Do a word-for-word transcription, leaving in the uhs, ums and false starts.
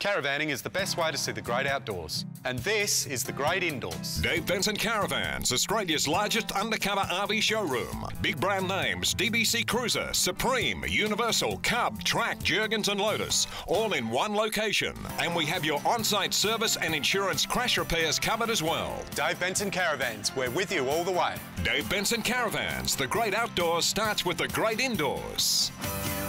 Caravanning is the best way to see the great outdoors. And this is the great indoors. Dave Benson Caravans, Australia's largest undercover R V showroom. Big brand names, D B C Cruiser, Supreme, Universal, Cub, Track, Jurgens and Lotus, all in one location. And we have your on-site service and insurance crash repairs covered as well. Dave Benson Caravans, we're with you all the way. Dave Benson Caravans, the great outdoors starts with the great indoors.